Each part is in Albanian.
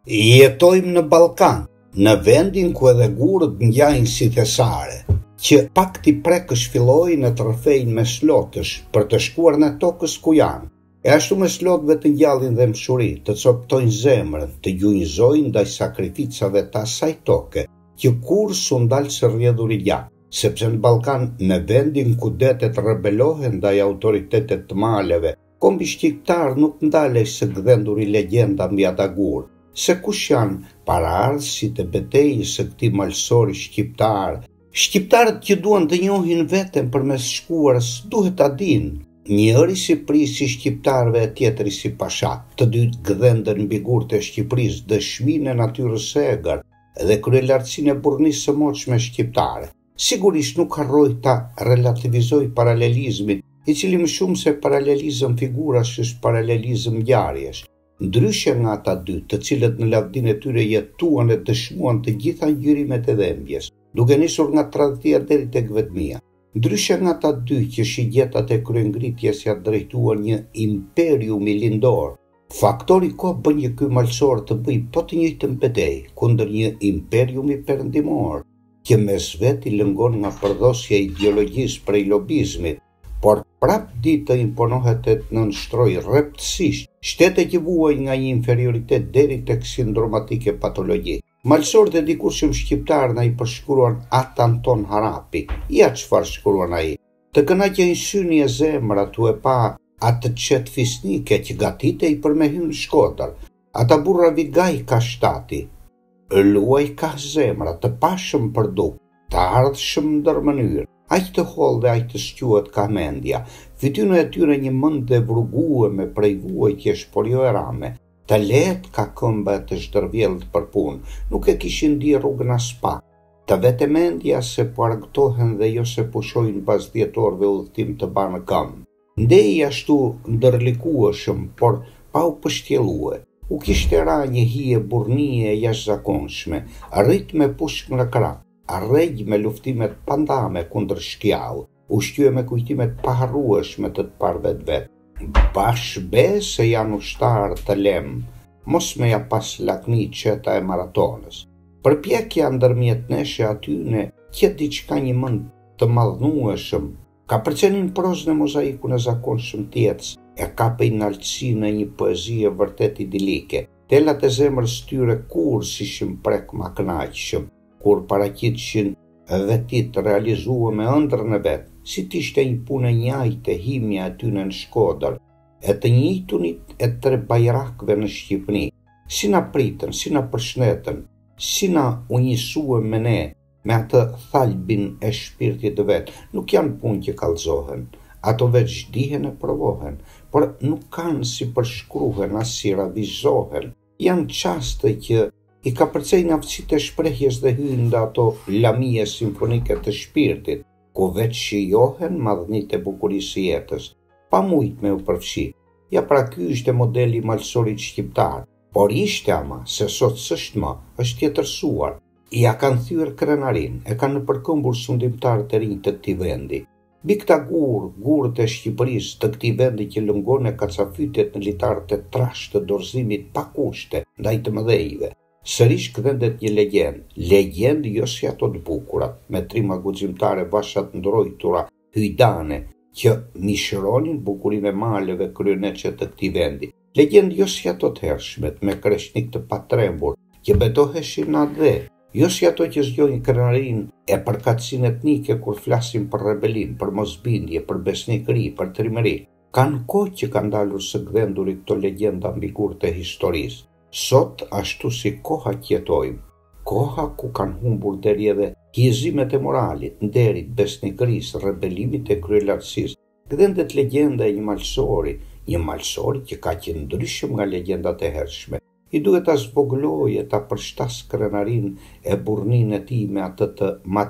Jetojmë në Ballkan, në vendin ku edhe gurët ngjajnë si thesare, që pak t'i prekësh fillojnë të rrëfejnë me slotësh për të shkuar në tokës ku janë. E ashtu me slotëve të ngjallin dhe mshuri, të coptojnë zemrën, të gjunjëzojnë ndaj sakrificave të asaj toke, që kur s'u ndalë së rrjedhur i gjatë, sepse në Ballkan, në vendin ku detet rebelohen ndaj autoritetet të maleve, kombi shqiptar nuk ndalej së gdhendur i legjenda mbi ata gurë, se kush janë paraardhësit e betejës së këtij malsori shqiptar. Shqiptarët që duan të njohin veten përmes shkuarës duhet ta dinë. Njëri si prisi shqiptarëve e tjetri si pasha, të dy gdhenden mbi gurët e Shqipërisë, dëshminë e natyrës së egër dhe kryelartësinë e burrnisë së moçme shqiptare. Sigurisht nuk harroj ta relativizoj paralelizmin, i cili më shumë se paralelizëm figurash është paralelizëm ngjarjesh. Ndryshe nga ata dy, të cilët në lavdinë e tyre jetuan e dëshmuan të gjitha ngjyrimet e dhembjes, duke nisur nga tradhtia deri tek vetmia. Ndryshe nga ata dy që shigjetat e kryengritjes ja drejtuan një imperium i lindor, faktori kohë bën që ky malsor të bëj po të njëjtën betejë kundër një imperiumi perëndimor, që mes vet i lëngon nga përdosja e ideologjisë prej lobizmit, por prap ditë të imponohet e të nënshtroj rreptësisht shtete që vuajnë nga një inferioritet deri tek sindromatike patologji. Malsorët e dikurshëm shqiptar na i përshkruan atë Anton Harapi. Ja çfarë shkruan ai. Të kënaqej syni e zemra tu e pa atë çet fisnike që gatitej për me hyrë në Shkodër. Ata burra vigaj ka shtati. Luaj ka zemra, të pashëm për duk, të ardhshëm ndër mënyrë. Aq të hollë dhe aq të squat ka mendja, fytyrën e tyre një mend e vrugueme prej vuajtjesh, por jo e rame, të lehtë ka këmba të zhdërvjellët për punë, nuk e kishin di rrugën as pak, të vete mendja se po argëtohen dhe jo se pushojnë pas 10 orëve udhëtim të banë këmbë. Ndej ashtu ndërlikueshëm, por pa u pështjellue. U kishte ra një hije burnie e jashtëzakonshme, arrit me pushk në krah. Arrejg me luftimet pandame kundër shkjall, ushqye me kujtimet paharrueshme të parëve të vet. Bash be se janë ushtar të lem, mos me ja pas lakmi qeta e maratonës. Përpjekja ndërmjet neshe atyne qet diçka një mend të madhnueshëm, ka përcenin prozën e mozaikun e zakonshëm tjetës, e kapej në altësinë e një poezie vërtet idilike. Telat e zemrës tyre kur si shimprek ma kënaqshëm, kur paraqitshin vetit realizua me ëndrrën e vet, si t'ishte një punë e njëjtë himja e tyre në Shkodër, e të njëjtunit e tre bajrakëve në Shqipëni, si na pritën, si na përshëndetën, si na u njësuan me ne, me atë thalbin e shpirtit të vet. Nuk janë punë që kallëzohen, ato veç dihen e provohen, por nuk kanë si përshkruhen as si ravizohen. Janë çaste që i ka përcejnë aftësitë e shprehjes dhe hyjnë nda ato lamije simfonike të shpirtit, ku veç shijohen madhnitë e bukurisë së jetës, pa mujt me u përfshi. Ja pra ky ishte modeli i malsorit shqiptar, por ishte ama, se sot s'është më, është tjetërsuar. Ja kanë thyer krenarin, e kanë nëpërkëmbur sundimtarët e rinj të këtij vendi. Mbi këta gurët e Shqipërisë të këtij vendi që lëngon e kacafytet në litarët e trashë të dorëzimit pa kushte ndaj të mëdhejve. Sërish këthendet një legjend jo si ato të bukurat, me trima guximtare vashat ndrojtura, hyjdane, që mishëronin bukurinë e maleve kryeneçe të këtij vendi. Legjend jo si ato të hershmet, me kreshnik të patrembur, që betoheshin na dhe, jo si ato që zgjojnë krenarin e përkatësinë etnike kur flasin për rebelim, për mosbindje, për besnikëri, për trimëri. Kanë kohë që kanë dalur së gdhenduri këto legjenda mbi gurët e historisë. Sot, ashtu si koha që jetojmë, koha ku kanë humbur deri edhe hiezimet e moralit, nderit, besnikërisë, rebelimit e kryelartësisë, gdhendet legjenda e një malsori që ka qenë ndryshëm nga legjendat e hershme. I duhet ta zvogëlojë, ta përshtas krenarin e burrninë e tij me atë të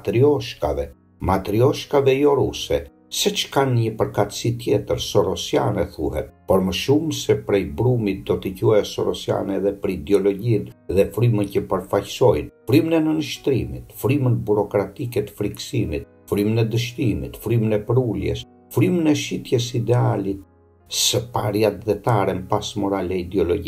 matrioshkave jo ruse, se që kanë një përkatësi tjetër sorosiane thuhet, por më shumë se prej brumit do t'i quajë sorosiane edhe për ideologjinë dhe frymën që përfaqësojnë, frymën e nënshtrimit, frymën burokratike të friksimit, frymën e dështimit, frymën e përuljes, frymën e shitjes idealit së parjat dhetare në pas morale ideologji,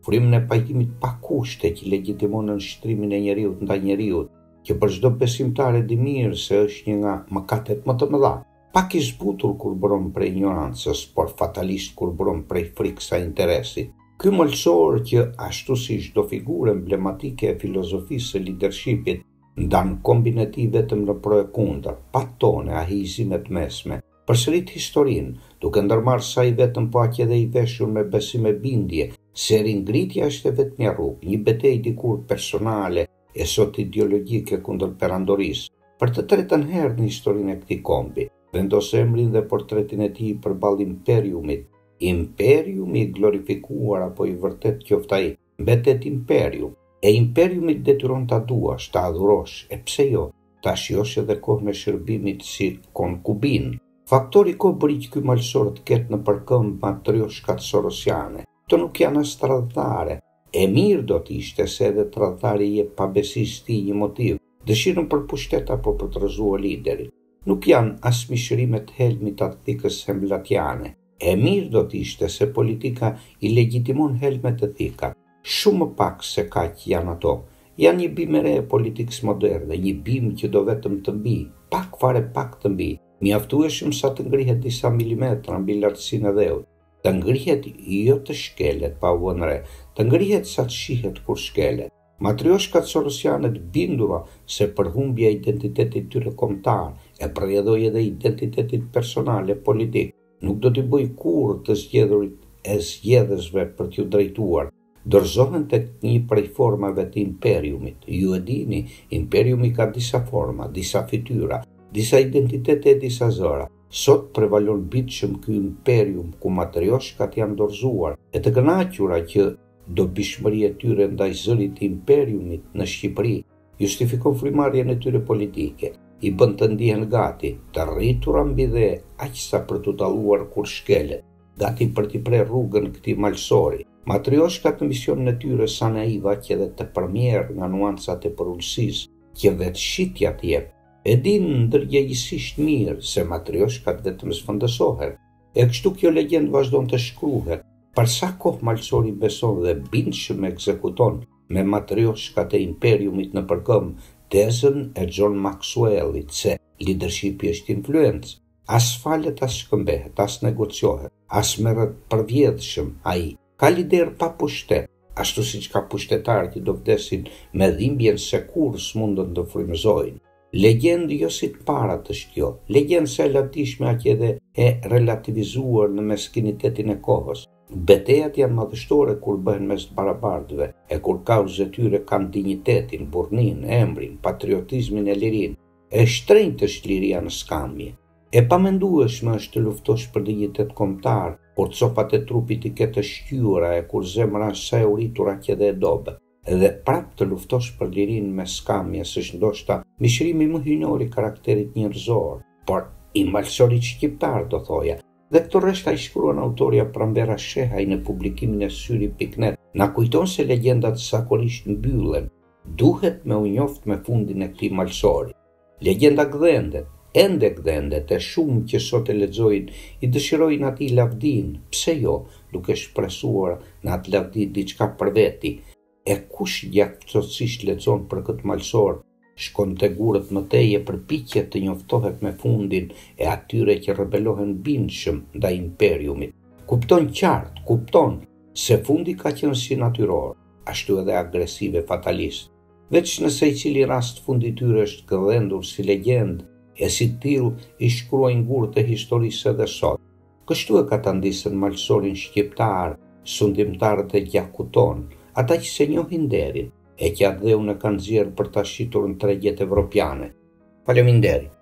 frymën e pajtimit pa kushte që legjitimon nënshtrimin e njeriut ndaj njeriut, që për çdo besimtar e di mirë se është një nga mëkatet më të mëdha. Pak i zbutur kur bron prej ignorancës, por fatalist kur bron prej frikës së interesit. Ky mëlsor që ashtu si çdo figurë emblematike e filozofisë së leadershipit ndan kombinativ vetëm në pro e kundër, pa tone ahizimet mesme, përsërit historinë, duke ndërmarrë sa i vetëm po aq edhe i veshur me besim e bindje, se ringritja është e vetmja rrugë, një betejë dikur personale e sot ideologjike kundër perandorisë. Për të tretën herë në historinë e këtij kombi, vendos emrin dhe portretin e tij përballë imperiumit. Imperiumi i glorifikuar apo i vërtet qoftë ai, mbetet imperium. E imperiumit detyron ta duash, ta adhurosh, e pse jo, ta shijosh edhe kohën e shërbimit si konkubin. Faktori kohë bëri që ky malsor të ketë në përkëmbë matrioshkat sorosiane. Këto nuk janë as tradhtare. E mirë do t'ishte se edhe tradhtari jep pabesisë tij një motiv, dëshirën për pushtet apo për të rrëzuar liderin. Nuk janë as mishërimet helmit atë thikës hemlatiane. E mirë do t'ishte se politika i legjitimon helmet e thika. Shumë më pak se kaq janë ato. Janë një bimë e re e politikës moderne, një bimë që do vetëm të mbi, pak fare pak të mbi, mjaftueshëm sa të ngrihet disa milimetra mbi lartësinë e dheut. Të ngrihet jo të shkelet pa u vënë re, të ngrihet sa të shihet kur shkelet. Matrioshkat sorosianet bindura se përhumbja e identitetit tyre kombëtar e përjedhoi edhe identitetit personal e politik, nuk do t'i bëj kurrë të zgjedhurit e zgjedhësve për t'ju drejtuar. Dorëzohen tek një prej formave të imperiumit. Ju e dini, imperiumi ka disa forma, disa fytyra, disa identitete e disa zëra. Sot prevalon bitshëm ky imperium ku matrioshkat janë dorëzuar e të kënaqura që dobishmëria e tyre ndaj zërit të imperiumit në Shqipëri justifikon frymarrjen e tyre politike, i bën të ndihen gati, të rritura mbi dhe aq sa për t'u dalluar kur shkelet, gati për t'i prerë rrugën këtij malsori. Matrioshkat në misionin e tyre sa naiva që edhe të përmjerë nga nuancat e përullësisë që vetë shitja t'jep, e din ndërgjegjësisht mirë se matrioshkat vetëm zfëndësohen, e kështu kjo legjend vazhdon të shkruhet, për sa kohë malsori beson dhe bindshëm ekzekuton me matrioshkat e imperiumit në përkëmbë tezën e John Maxwellit se leadershipi është influencë. As falet, as shkëmbehet, as negociohet, as merret përvjedhshëm ai. Ka lider pa pushtet, ashtu siç ka pushtetarë që do vdesin me dhimbjen se kur s'mundën të frymëzojnë. Legjendë jo si të parat është kjo, legjendë se lavdishme aq edhe e relativizuar në meskinitetin e kohës. Betejat janë madhështore kur bëhen mes të barabartëve, e kur kauzat e tyre kanë dinjitetin, burrnin, emrin, patriotizmin e lirinë. E shtrenjtë është liria në skamje. E pamendueshme është të luftosh për dinjitet kombëtar, kur copat e trupit i ketë shqyura e kur zemra është sa e uritur aq edhe e dobët. Edhe prap të luftosh për lirinë me skamje s'është ndoshta mishërimi më hyjnor i karakterit njerëzor, por i malsorit shqiptar do thoja. Dhe këto rreshta i shkruan autorja Pranvera Shehaj në publikimin e Syri.net, na kujton se legjendat zakonisht mbyllen. Duhet me u njoft me fundin e këtij malsori. Legjenda gdhendet, ende gdhendet, e shumë që sot e lexojnë i dëshirojnë atij lavdin, pse jo, duke shpresuar në atë lavdi diçka për veti. E kush gjaktësisht lexon për këtë malsor, shkon te gurët më teje përpiqet të njoftohet me fundin e atyre që rebelohen bindshëm ndaj imperiumit. Kupton qartë, kupton se fundi ka qenë si natyror, ashtu edhe agresiv e fatalist. Veç nëse i cili rast fundi i tyre është gdhendur si legjendë, e si tillë i shkruajnë gurët e historisë edhe sot. Kështu e ka ta ndisën malsorin shqiptar, sundimtarët e gjakuton, ata që se njohin derin, e që atë dheun e kanë zjerë për ta shitur në tregjet evropiane. Faleminderit.